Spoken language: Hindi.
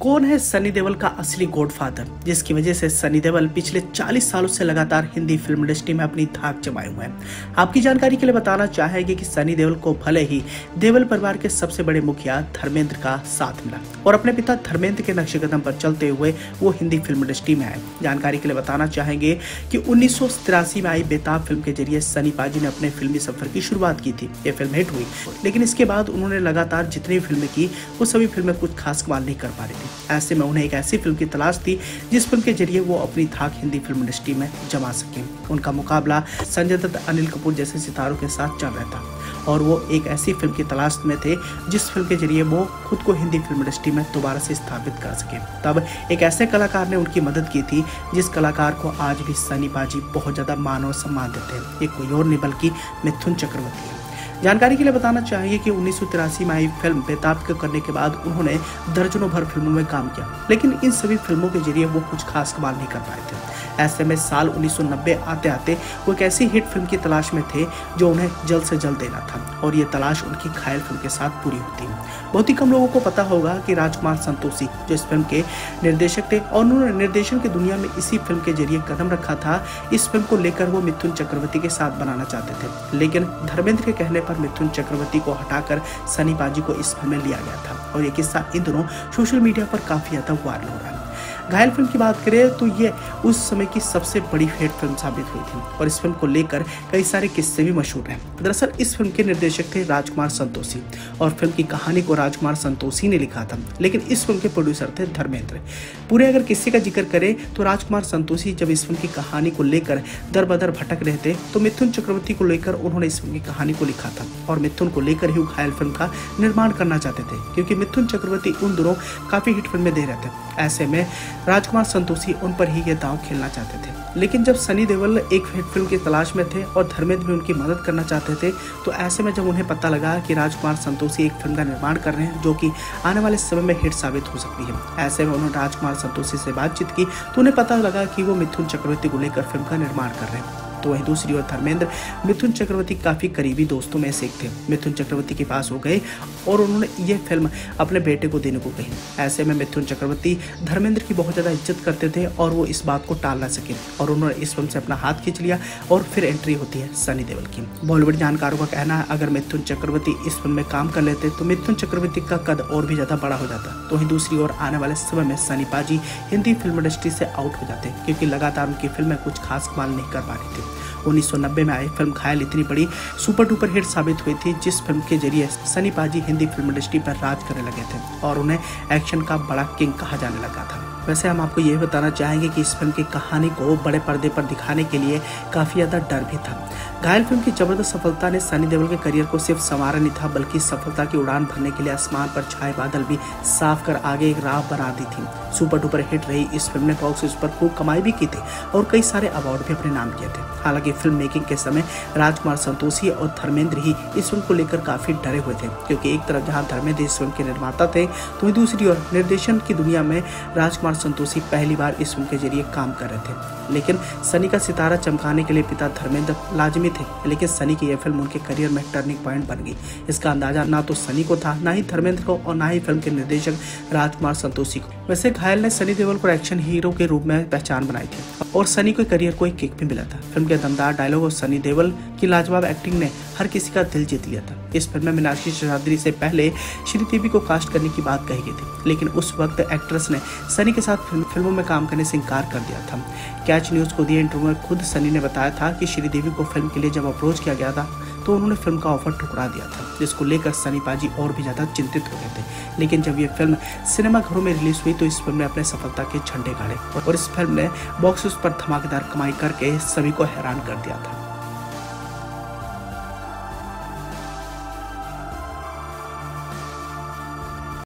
कौन है सनी देओल का असली गॉडफादर, जिसकी वजह से सनी देओल पिछले 40 सालों से लगातार हिंदी फिल्म इंडस्ट्री में अपनी धाक जमाए हुए हैं। आपकी जानकारी के लिए बताना चाहेंगे कि सनी देओल को भले ही देओल परिवार के सबसे बड़े मुखिया धर्मेंद्र का साथ मिला और अपने पिता धर्मेंद्र के नक्शे कदम पर चलते हुए वो हिंदी फिल्म इंडस्ट्री में आए। जानकारी के लिए बताना चाहेंगे कि 1983 में आई बेताब फिल्म के जरिए सनी पाजी ने अपने फिल्मी सफर की शुरुआत की थी। ये फिल्म हिट हुई, लेकिन इसके बाद उन्होंने लगातार जितनी फिल्में की वो सभी फिल्में कुछ खास कमाल नहीं कर पा रही थी। ऐसे में उन्हें एक ऐसी फिल्म की तलाश थी जिस फिल्म के जरिए वो अपनी धाक हिंदी फिल्म इंडस्ट्री में जमा सके। उनका मुकाबला संजय दत्त, अनिल कपूर जैसे सितारों के साथ चल रहा था और वो एक ऐसी फिल्म की तलाश में थे जिस फिल्म के जरिए वो खुद को हिंदी फिल्म इंडस्ट्री में दोबारा से स्थापित कर सके। तब एक ऐसे कलाकार ने उनकी मदद की थी जिस कलाकार को आज भी सनी पाजी बहुत ज्यादा मान और सम्मान देते हैं। ये कोई और नहीं बल्कि मिथुन चक्रवर्ती है। जानकारी के लिए बताना चाहिए कि 1983 में आई फिल्म बेताब को करने के बाद उन्होंने दर्जनों भर फिल्मों में काम किया, लेकिन इन सभी फिल्मों के जरिए वो कुछ खास कमाल नहीं कर पाए थे। ऐसे में साल 1990 आते आते वो एक ऐसी हिट फिल्म की तलाश में थे जो उन्हें जल्द से जल्द देना था और ये तलाश उनकी घायल फिल्म के साथ पूरी होती है। बहुत ही कम लोगों को पता होगा कि राजकुमार संतोषी जो इस फिल्म के निर्देशक थे और उन्होंने निर्देशन की दुनिया में इसी फिल्म के जरिए कदम रखा था। इस फिल्म को लेकर वो मिथुन चक्रवर्ती के साथ बनाना चाहते थे, लेकिन धर्मेंद्र के कहने पर मिथुन चक्रवर्ती को हटाकर सनी पाजी को इस फिल्म में लिया गया था और ये किस्सा इन दिनों सोशल मीडिया पर काफी ज्यादा वायरल हो रहा है। घायल फिल्म की बात करें तो ये उस समय की सबसे बड़ी हिट फिल्म साबित हुई थी और इस फिल्म को लेकर कई सारे किस्से भी मशहूर हैं। दरअसल इस फिल्म के निर्देशक थे राजकुमार संतोषी और फिल्म की कहानी को राजकुमार संतोषी ने लिखा था, लेकिन इस फिल्म के प्रोड्यूसर थे धर्मेंद्र। पूरे अगर किस्से का जिक्र करें तो राजकुमार संतोषी जब इस फिल्म की कहानी को लेकर दर बदर भटक रहे थे तो मिथुन चक्रवर्ती को लेकर उन्होंने इस फिल्म की कहानी को लिखा था और मिथुन को लेकर ही घायल फिल्म का निर्माण करना चाहते थे, क्योंकि मिथुन चक्रवर्ती उन दिनों काफी हिट फिल्में दे रहे थे। ऐसे में राजकुमार संतोषी उन पर ही ये दांव खेलना चाहते थे, लेकिन जब सनी देओल एक हिट फिल्म की तलाश में थे और धर्मेंद्र भी उनकी मदद करना चाहते थे, तो ऐसे में जब उन्हें पता लगा कि राजकुमार संतोषी एक फिल्म का निर्माण कर रहे हैं जो कि आने वाले समय में हिट साबित हो सकती है, ऐसे में उन्होंने राजकुमार संतोषी से बातचीत की तो उन्हें पता लगा कि वो मिथुन चक्रवर्ती को लेकर फिल्म का निर्माण कर रहे हैं। तो वहीं दूसरी ओर धर्मेंद्र मिथुन चक्रवर्ती काफी करीबी दोस्तों में से एक थे। मिथुन चक्रवर्ती के पास हो गए और उन्होंने ये फिल्म अपने बेटे को देने को कही। ऐसे में मिथुन चक्रवर्ती धर्मेंद्र की बहुत ज्यादा इज्जत करते थे और वो इस बात को टाल ना सके और उन्होंने इस फिल्म से अपना हाथ खींच लिया और फिर एंट्री होती है सनी देओल की। बॉलीवुड जानकारों का कहना है अगर मिथुन चक्रवर्ती इस फिल्म में काम कर लेते तो मिथुन चक्रवर्ती का कद और भी ज्यादा बड़ा हो जाता। तो वहीं दूसरी ओर आने वाले समय में सनी पाजी हिंदी फिल्म इंडस्ट्री से आउट हो जाते, क्योंकि लगातार उनकी फिल्में कुछ खास कमाल नहीं कर पा रही थी। 1990 में आई फिल्म घायल इतनी बड़ी सुपर डुपर हिट साबित हुई थी जिस फिल्म के जरिए सनी पाजी हिंदी फिल्म इंडस्ट्री पर राज करने लगे थे और उन्हें एक्शन का बड़ा किंग कहा जाने लगा था। वैसे हम आपको ये बताना चाहेंगे कि इस फिल्म की कहानी को बड़े पर्दे पर दिखाने के लिए काफी ज्यादा डर भी था। घायल फिल्म की जबरदस्त सफलता ने सनी देओल के करियर को सिर्फ संवारा नहीं था, बल्कि सफलता की उड़ान भरने के लिए आसमान पर छाए बादल भी साफ कर आगे एक राह बना दी थी। सुपर डुपर हिट रही इस फिल्म ने बॉक्स ऑफिस पर खूब कमाई भी की थी और कई सारे अवार्ड भी अपने नाम किए थे। हालांकि फिल्म मेकिंग के समय राजकुमार संतोषी और धर्मेंद्र ही इस फिल्म को लेकर काफी डरे हुए थे, क्योंकि एक तरफ जहां धर्मेंद्र इस फिल्म के निर्माता थे तो वहीं दूसरी ओर निर्देशन की दुनिया में राजकुमार संतोषी पहली बार इस फिल्म के जरिए काम कर रहे थे। लेकिन सनी का सितारा चमकाने के लिए पिता धर्मेंद्र लाजमी थे, लेकिन सनी की यह फिल्म उनके करियर में टर्निंग पॉइंट बन गई। इसका अंदाजा ना तो सनी को था, ना ही धर्मेंद्र को और ना ही फिल्म के निर्देशक राजकुमार संतोषी को। वैसे घायल ने सनी देओल को एक्शन हीरो के रूप में पहचान बनाई थी और सनी को करियर को एक किक भी मिला था। फिल्म के दमदार डायलॉग और सनी देओल की लाजवाब एक्टिंग ने हर किसी का दिल जीत लिया था। इस फिल्म में मीनाक्षी शेषाद्री से पहले श्रीदेवी को कास्ट करने की बात कही गई थी, लेकिन उस वक्त एक्ट्रेस ने सनी के साथ फिल्मों में काम करने से इनकार कर दिया था। कैच न्यूज को दिए इंटरव्यू में खुद सनी ने बताया था कि श्रीदेवी को फिल्म के लिए जब अप्रोच किया गया था तो उन्होंने फिल्म का ऑफर ठुकरा दिया था, जिसको लेकर सनी पाजी और भी ज्यादा चिंतित हो गए थे। लेकिन जब ये फिल्म सिनेमा घरों में रिलीज हुई तो इस फिल्म ने अपने सफलता के झंडे गाड़े और इस फिल्म ने बॉक्स ऑफिस पर धमाकेदार कमाई करके सभी को हैरान कर दिया था।